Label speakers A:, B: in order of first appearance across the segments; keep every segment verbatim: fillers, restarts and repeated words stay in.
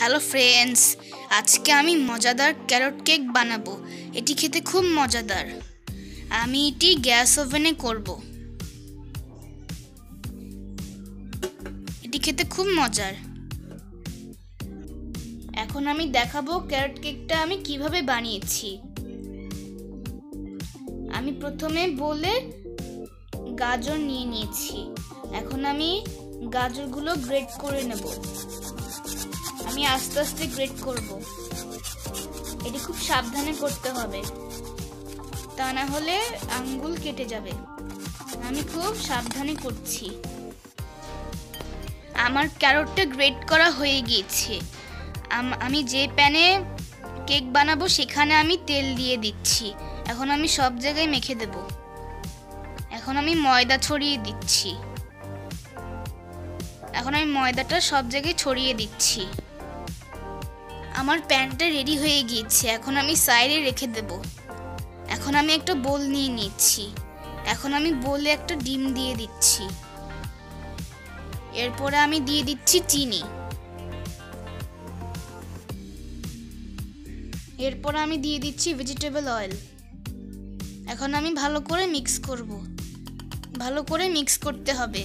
A: Hello friends, আজকে আমি মজাদার ক্যারট কেক বানাবো। এটি খেতে খুব মজাদার। আমি এটি গ্যাস ওভেনে করব। এটি খেতে খুব মজার। এখন আমি দেখাবো ক্যারট কেকটা আমি কিভাবে বানিয়েছি। আমি প্রথমে বলে গাজর নিয়ে নিয়েছি। এখন আমি গাজরগুলো গ্রেট করে নেব। আমি আস্তে আস্তে গ্রেট করব। এটি খুব সাবধানে করতে হবে, তা না হলে আঙ্গুল কেটে যাবে। আমি খুব সাবধানে করছি। আমার ক্যারটটা গ্রেট করা হয়ে গিয়েছে। আমি যে প্যানে কেক বানাবো সেখানে আমি তেল দিয়ে দিচ্ছি। এখন আমি সব জায়গায় মেখে দেব। এখন আমি ময়দা ছড়িয়ে দিচ্ছি। এখন আমি ময়দাটা সব জায়গায় ছড়িয়ে দিচ্ছি। আমার প্যানটা রেডি হয়ে গিয়েছে। এখন আমি সাইডে রেখে দেব। এখন আমি একটা বোল নিয়ে নিচ্ছি। এখন আমি বোলে একটা ডিম দিয়ে দিচ্ছি। এরপরে আমি দিয়ে দিচ্ছি চিনি। এরপর আমি দিয়ে দিচ্ছি ভেজিটেবল অয়েল। এখন আমি ভালো করে মিক্স করব। ভালো করে মিক্স করতে হবে।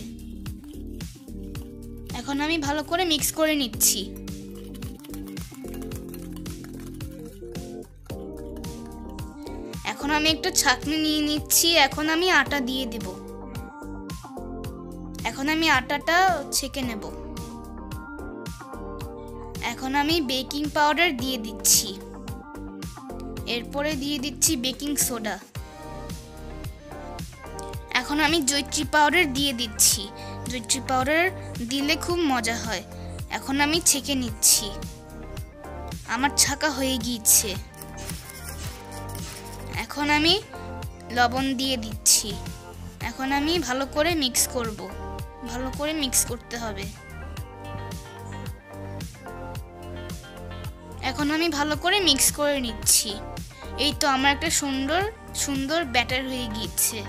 A: এখন আমি ভালো করে মিক্স করে নিচ্ছি। এখন আমি একটু ছাঁকনি নিয়ে নিচ্ছি। এখন আমি আটা দিয়ে দেব। এখন আমি আটাটা ছেঁকে নেব। এখন আমি বেকিং পাউডার দিয়ে দিচ্ছি। এরপরে দিয়ে দিচ্ছি বেকিং সোডা। এখন আমি জয়িত্রী পাউডার দিয়ে দিচ্ছি। জয়িত্রী পাউডার দিলে খুব মজা হয়। এখন আমি ছেঁকে নিচ্ছি। আমার ছাঁকা হয়ে গিয়েছে। এখন আমি লবণ দিয়ে দিচ্ছি। এখন আমি ভালো করে মিক্স করব। ভালো করে মিক্স করতে হবে। এখন আমি ভালো করে মিক্স করে নিচ্ছি। এই তো আমার একটা সুন্দর সুন্দর ব্যাটার হয়ে গিয়েছে।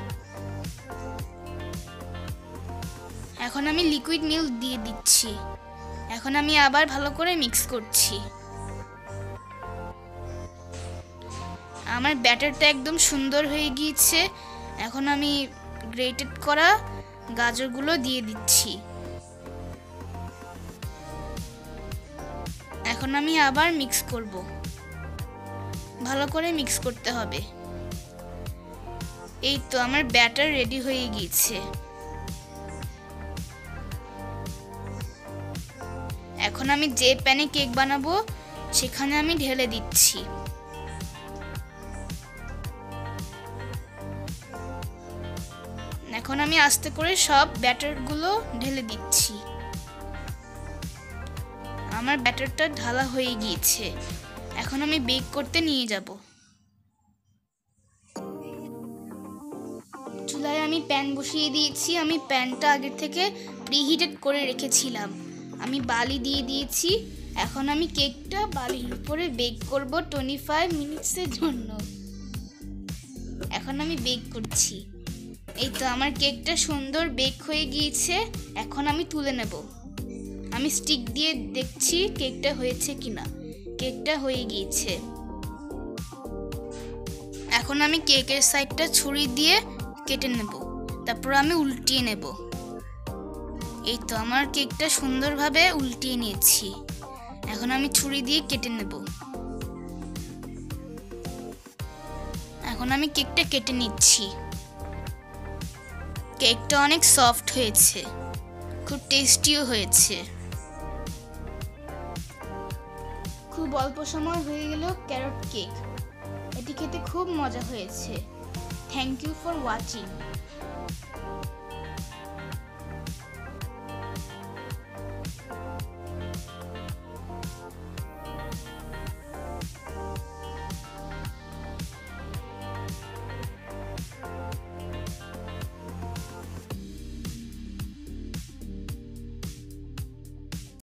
A: এখন আমি লিকুইড মিল্ক দিয়ে দিচ্ছি। এখন আমি আবার ভালো করে মিক্স করছি। আমার ব্যাটারটা একদম সুন্দর হয়ে গিয়েছে। এখন আমি গ্রেটেড করা গাজরগুলো দিয়ে দিচ্ছি। এখন আমি আবার মিক্স করব। ভালো করে মিক্স করতে হবে। এই তো আমার ব্যাটার রেডি হয়ে গিয়েছে। এখন আমি যে প্যানে কেক বানাবো সেখানে আমি ঢেলে দিচ্ছি। এখন আমি আস্তে করে সব ব্যাটারগুলো ঢেলে দিচ্ছি। আমার ব্যাটারটা ঢালা হয়ে গিয়েছে। এখন আমি বেক করতে নিয়ে যাব। চুলায় আমি প্যান বসিয়ে দিয়েছি। আমি প্যানটা আগে থেকে প্রিহিটেড করে রেখেছিলাম। আমি বালি দিয়ে দিয়েছি। এখন আমি কেকটা বালির উপরে বেক করব পঁচিশ মিনিটসের জন্য। এখন আমি বেক করছি। এই তো আমার কেকটা সুন্দর বেক হয়ে গিয়েছে। এখন আমি তুলে নেব। আমি স্টিক দিয়ে দেখছি কেকটা হয়েছে কিনা। কেকটা হয়ে গিয়েছে। এখন আমি কেকের সাইডটা ছুরি দিয়ে কেটে নেব। তারপর আমি উল্টিয়ে নেব। এই তো আমার কেকটা সুন্দরভাবে উল্টিয়ে নিয়েছি। এখন আমি ছুরি দিয়ে কেটে নেব। এখন আমি কেকটা কেটে নিচ্ছি। কেকটা অনেক সফট হয়েছে, খুব টেস্টিও হয়েছে। খুব অল্প সময় হয়ে গেল ক্যারট কেক। এটি খেতে খুব মজা হয়েছে। Thank you for watching.